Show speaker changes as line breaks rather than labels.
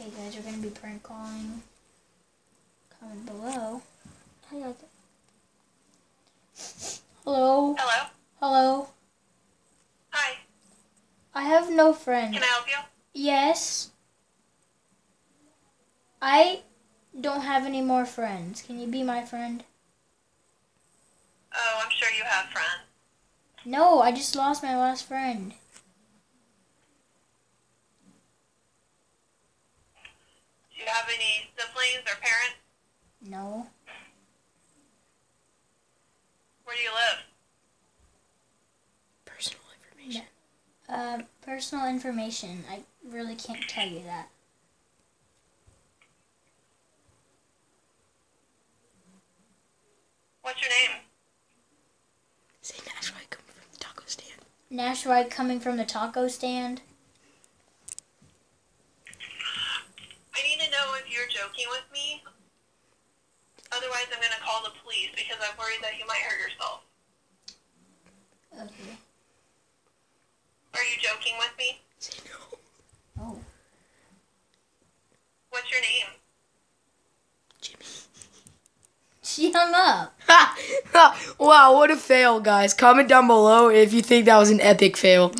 Hey guys, we're gonna be prank calling. Comment below. How you like that? Hello?
Hello?
Hello?
Hi.
I have no friend.
Can I help you?
Yes. I don't have any more friends. Can you be my friend?
Oh, I'm sure you have friends.
No, I just lost my last friend.
Do you have any siblings or parents?
No.
Where do you live?
Personal information.
Personal information. I really can't tell you that.
What's your name?
Say Nash White coming from the taco stand.
Nash White coming from the taco stand.
I need to know if you're joking with me. Otherwise, I'm going to call the police because I'm worried that you might hurt yourself.
Okay.
Are you joking with me?
Say no.
Oh.
What's your name?
Jimmy.
She hung up.
Wow, what a fail, guys. Comment down below if you think that was an epic fail.